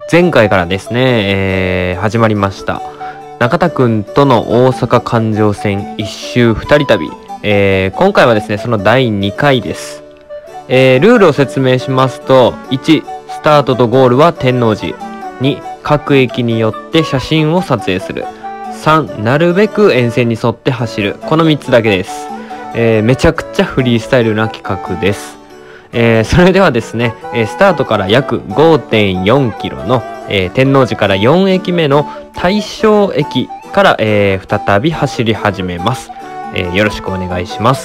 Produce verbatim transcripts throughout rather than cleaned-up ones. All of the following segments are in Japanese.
前回からですね、えー、始まりました中田くんとの大阪環状線一周二人旅、えー、今回はですねそのだいにかいです。えー、ルールを説明しますと、いちスタートとゴールは天王寺、に各駅によって写真を撮影する、さんなるべく沿線に沿って走る、このみっつだけです。えー、めちゃくちゃフリースタイルな企画です。えー、それではですね、スタートから約 ごてんよんキロの、えー、天王寺からよんえきめの大正駅から、えー、再び走り始めます。えー、よろしくお願いします。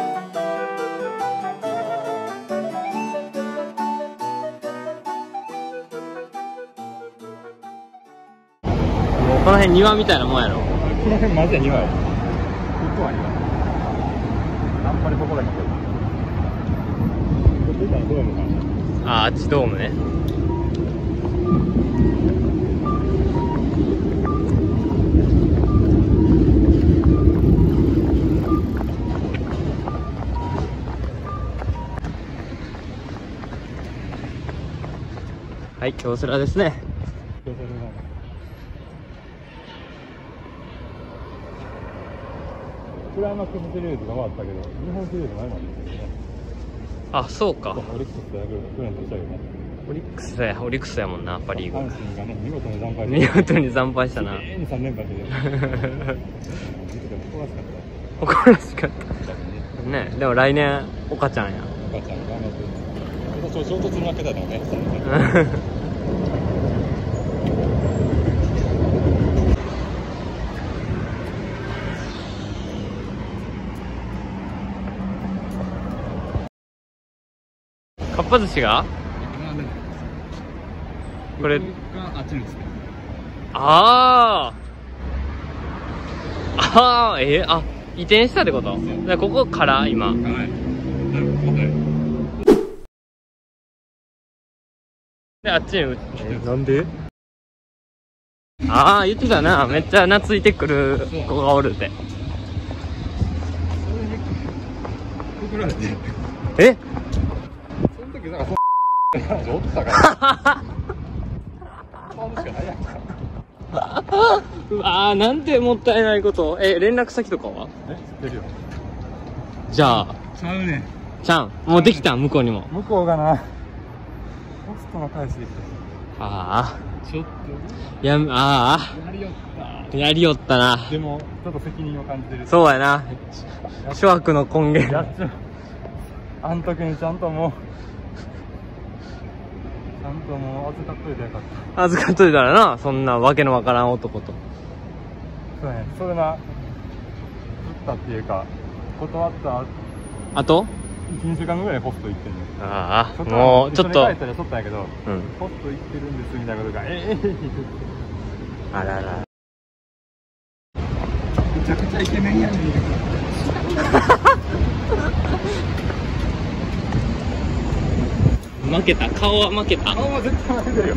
この辺庭みたいなもんやろ。この辺マジで庭や。ここは庭。あんまりここだけど。ここがドームかな。 あ、あっちドームね。はい、京セラですね。 京セラだ。クライマックスシリーズが終わったけど、日本シリーズないもんですよね。 あ、そうか。 オリックスとヤクルト、去年としたよね。 オリックスや、オリックスやもんな、パリーグ。 阪神がね、見事に惨敗して。 見事に惨敗したな。 きれいにさん連敗してる。 誇らしかった。ね、でも来年、岡ちゃんや。 岡ちゃんが頑張ってる。衝突に負けたのね。 かっぱ寿司がこれあっちですね。 あーあーえー、あ移転したってこと？でここから今、はい、であっちに移って、 なんで？ ああ言ってたな、めっちゃ懐いてくる子がおるって。え？ その時なんかそんな話おったからそんしかないやんか。 うわーなんてもったいないこと。え連絡先とかは？ え知ってるよ。 じゃあちゃうねん。 ちゃんもうできたん向こうにも。 向こうがなポストの返しできた。 ああちょっとやああやりよったやりよったな。 でもちょっと責任を感じてる。 そうやな、諸悪の根源。 やっちゃう。あん時にちゃんともうちゃんともう預かっといてよかった。 預かっといたらな、そんなわけのわからん男と。 そうやね、それな振ったっていうか断ったあといちにしゅうかんぐらいポスト行ってんの。 ああもうちょっと帰ったらしとったんやけど、うん、ポスト行ってるんですみたいなことがええー、 あららめちゃくちゃイケメンやねん負けた、顔は負けた。 顔は絶対負けてるよ。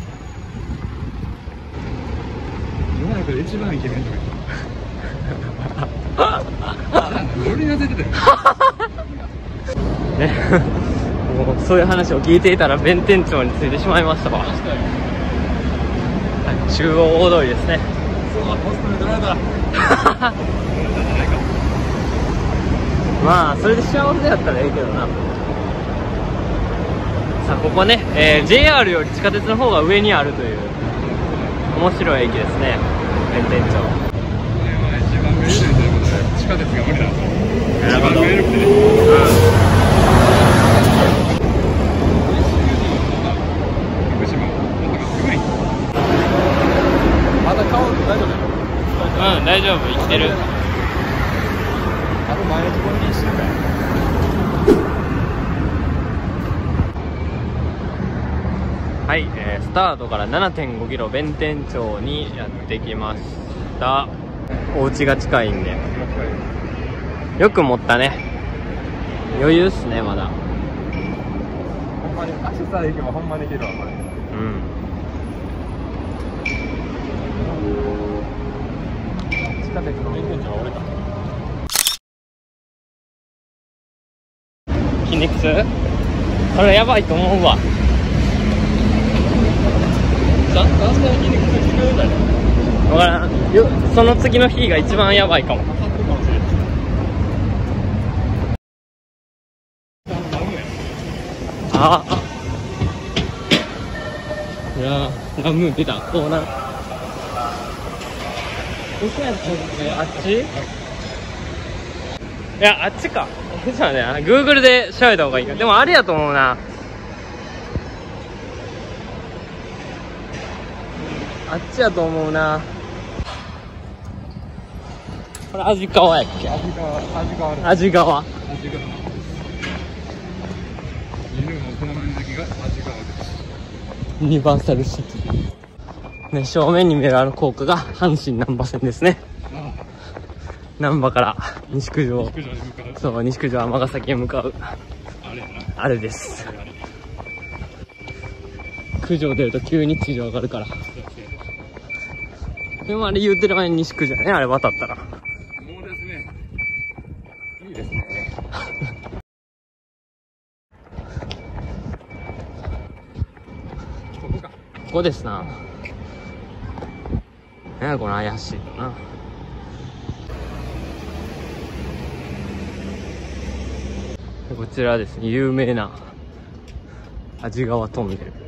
世の中で一番イケメンとか言って俺になぜてたよねもうそういう話を聞いていたら弁天町に着いてしまいましたわ。中央大通りですね。 そうポストに取られたまあそれで幸せやったらええけどな。さあここね、えー、ジェイアール より地下鉄の方が上にあるという面白い駅ですね、弁天町。 一番上にいるということで地下鉄が無理なんですよ。 なるほど。 まだ顔大丈夫？ うん、大丈夫、生きてる。 あと毎日これにいっしゅうかん。 はい、えー、スタートから ななてんごキロ弁天町にやってきました。お家が近いんでよく持ったね。余裕っすね、まだ。 ほんまに足さえ行けばほんまに行けるわこれ。 うん地下鉄の弁天町は俺か。 筋肉痛？それやばいと思うわ。 か分からんよ。その次の日が一番やばいかも。ああ、いやー、ラムー出た。こうな。どこやったっけ？あっち？いや、あっちか。じゃあね、Google で調べた方がいいか。でもあれやと思うな。あっちやと思うな。これ味川やっけ？ 味川、味川ある。 味川。 味川。犬も好み好きが味川です。 ユニバーサルシティ。ね、正面に見えるあの高架が阪神難波線ですね。 ああ、 難波から西九条。 西九条に向かう。 そう、西九条尼崎へ向かう。 あれやな。 あれです。 あれあれ。 九条出ると急に地上上がるから。でもあれ言うてる前に西九条ね、あれ渡ったら。 もうですね。いいですね。ここか。 ここですな。なんやこの怪しいな。こちらですね、有名な味川トンネル。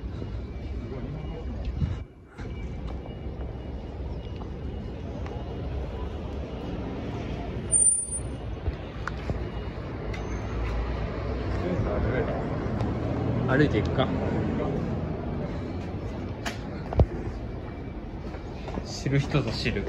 歩いていくか。知る人ぞ知る。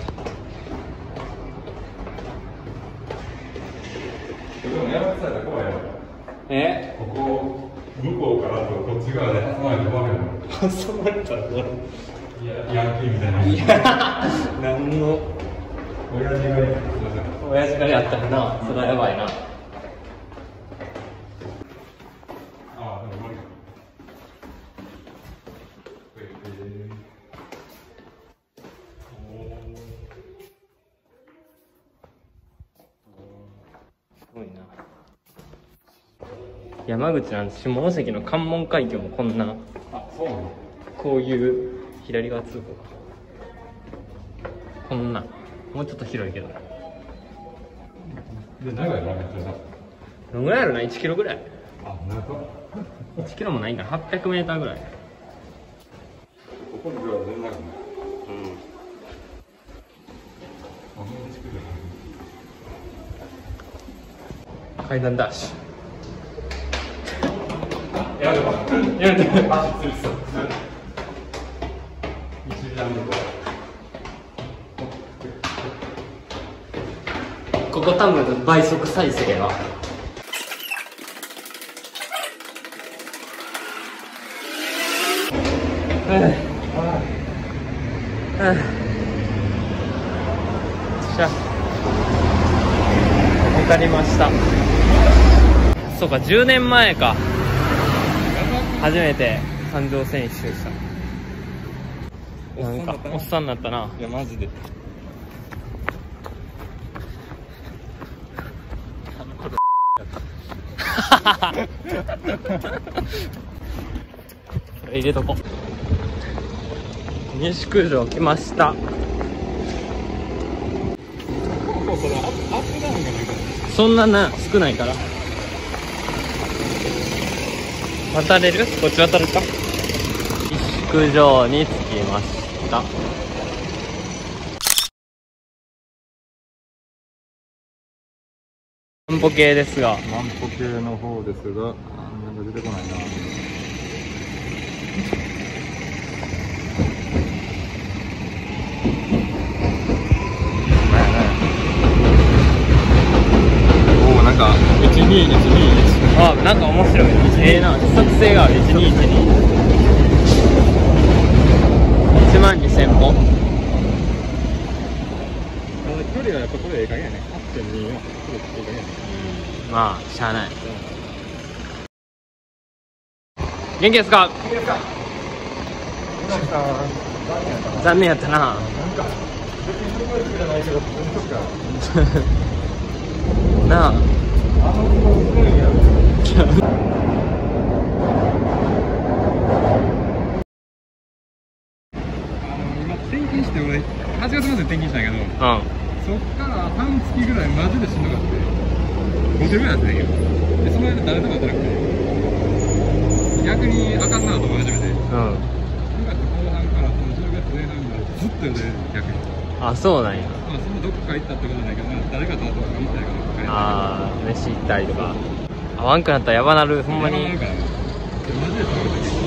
え？ ここ向こうからとこっち側で挟まれて終わるの。 挟まれたらこれ。 いや、ヤンキーみたいな。 いや、何の親父がいる。 親父がやったらな、それはやばいな。 ああ、でも無理か。 すごいな。山口なんて下関の関門海峡もこんな、 あ、そうなの。 こういう左側通行か。こんな、もうちょっと広いけど。 で、長いの？ どのぐらいあるな、いちキロぐらい。 あ、長い。 いちキロもないんかな、はっぴゃくメーターぐらい。 ここには全然長くない。 うん。階段ダッシュ。 やめろ。 やめて。 足つりそう。一段目ここ多分倍速再生やわ。うん。うん。しゃ。わかりました。そうか、じゅうねんまえか。初めて環状線一周した。なんかおっさんになったな。 いや、マジで。 入れとこ。西九条来ました。そんなな少ないから渡れる？こっち渡るか。西九条に着きました。万歩計ですが、 万歩計の方ですが、なんか出てこないな。おお、なんかいちにいちにいち。 あ、なんか面白いな。ええな、規則性がある。いちにいちにいちまんにせん歩。 距離はやっぱこれええ加減やね。はちてんによん。これええ加減やね。 まあしゃあない。元気ですか？ いいですか。 残念やったな。 なんか別にすごい好きじゃないけど、本当か。 なあ。 あのすごいや。 めはちがつ末で転勤したんやけど、 うん。 そっから半月ぐらいマジでしんどかって、ごせんぐらいやってんけど、でその間誰ともやってなくて、逆にあかんなと思い始めて、 うん。 くがつこう半からそのじゅうがつぜん半ぐらいずっとやで逆に。 あ、そうなんや。 まあそのどこか行ったってことないけど、まあ、誰かとあとは見たいかなとか。 ああ、飯行ったりとか。合わんくなったらやばなる、ほんまに。 マジでそういう時。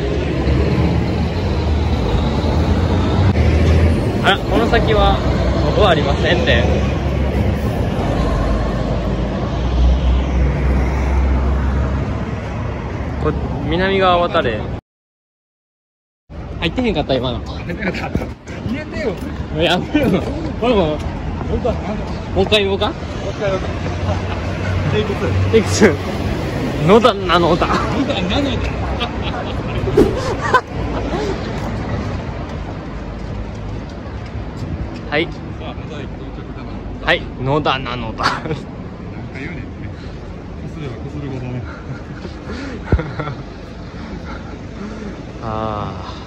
あら、この先はここありませんって。こ南側渡れ。入ってへんかった今の。 入れてよ。 やめろ。これももう一回言おうか。 もう一回よ。テイクツー。 テイクツー。野田なのだ。 野田なのだ。 はい。 さあ、野田駅到着だな。 はい、野田なのだ。 なんか言うねんね。こすればこするほどね。 ああ。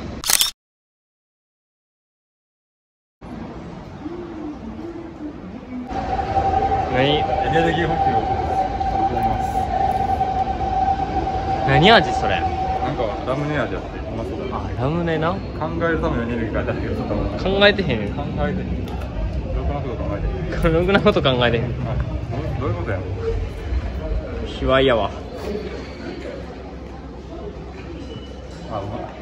何？ エネルギー補給を行います。 何味それ？ なんかラムネ味あってうまそうだな。 あ、ラムネな。 考えるためのエネルギーが出たけどちょっと考考えてへん。 えてろくなこと考えてろくなこと考えてへん。 はい、どういうことやん。 卑猥やわ。 あ、うまい。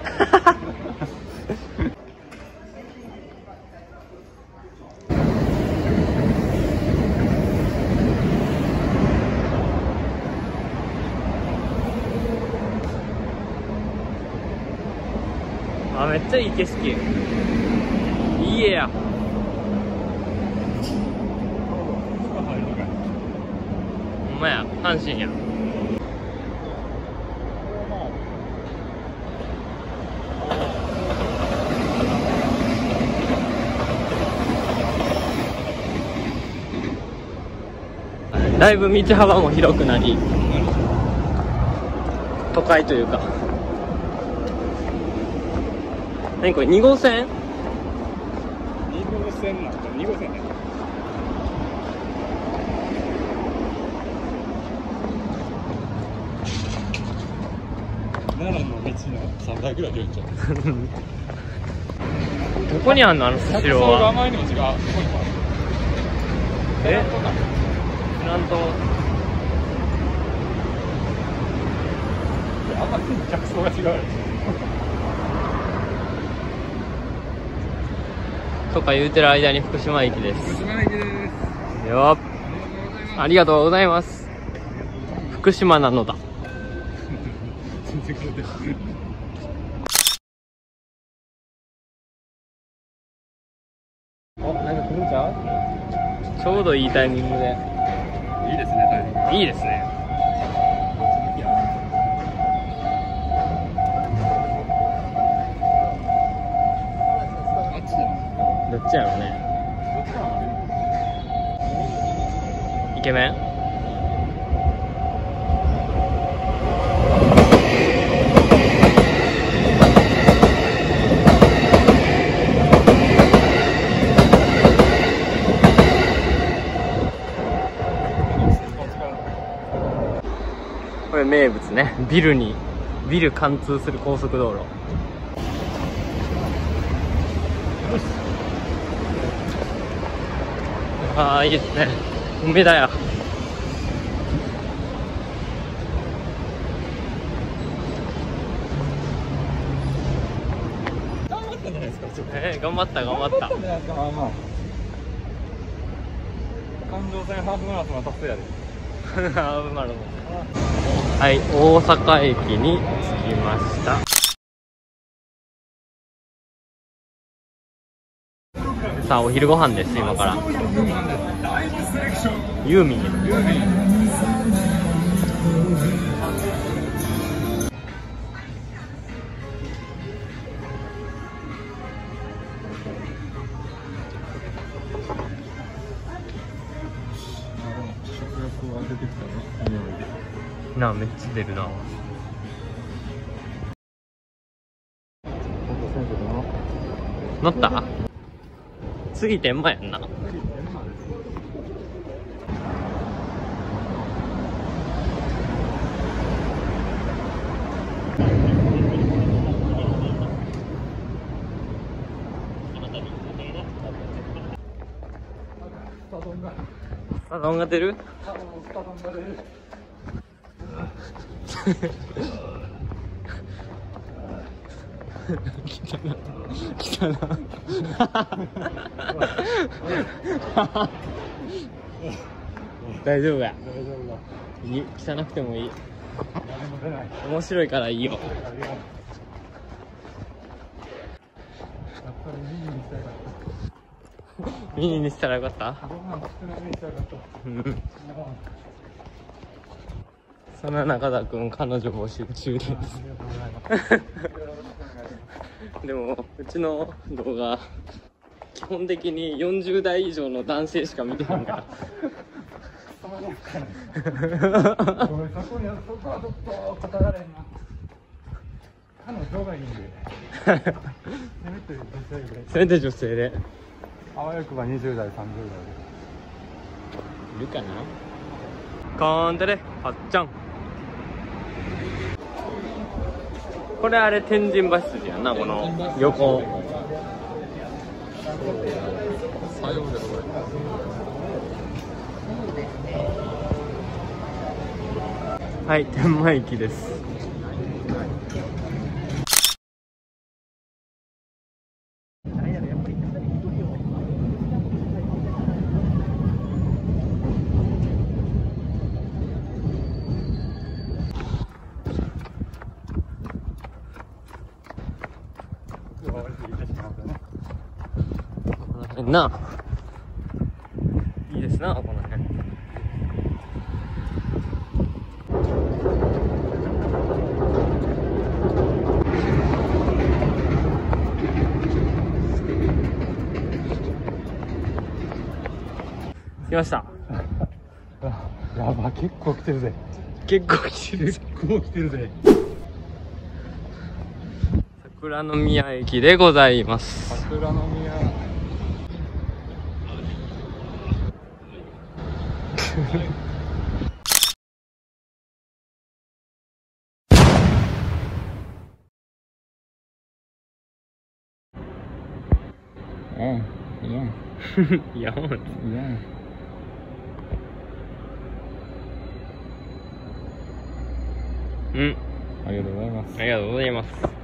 あ、めっちゃいい景色。いい家や。ほんまや、阪神や。だいぶ道幅も広くなり、都会というか。何これ、に号線？ に号線なんかに号線ね。奈良の道のさんだいぐらい出るんちゃう。 どこにあんのあのスシローは。 あまりにも違う。ここにもある。 え？フラント。 あんまり客層が違うよ。 とか言うてる間に福島駅です。 福島駅です。 よっ。ありがとうございます。福島なのだ。 全然変わってない。 お、なんか来るんちゃう？ちょうどいいタイミングで。 いいですね、タイミング。 いいですね。 あっちじゃない。 どっちやろうね。 どっちかな。 イケメン？これ名物ね。ビルにビル貫通する高速道路。ああ、いいですね。梅田や。 頑張ったんじゃないですか。ちょっとえー、頑張った頑張った。 頑張ったんじゃないですか。まあまあ。環状線ハーフマラソンは達成やで。 ハーフマラソン。はい、大阪駅に着きました。さあ、お昼ご飯です。今からユーミン。 食欲が出てきたね、匂いで。 なあ、めっちゃ出るな。乗った？ 次天満やんな。 スタ丼がスタ丼が出る？ スタ丼が出る。 来たな来たな大丈夫や。 大丈夫だ。 いい、汚くてもいい。 誰も出ない。 面白いからいいよ。 やっぱりミニにしたかった。 ミニにしたらよかった。 ご飯少なめにしたかった。 うんそんな中田くん、彼女募集中です。でもうちの動画基本的によんじゅう代以上の男性しか見てないからごめん、そこにはそこはちょっと語られんな。彼女がいいんでせめて女性でせめて女性であわよくばにじゅう代さんじゅう代でいるかな。コンテレはっちゃん、これあれ天神橋筋やんな、この横。 作業でこれはい、天満駅です。な、いいですな、この辺。来ました。 やば、結構来てるぜ。 結構来てる。 結構来てるぜ。 桜宮駅でございます。 桜宮。うん、いやん。 いや、ほんと。 いやん。 うん。 ありがとうございます。 ありがとうございます。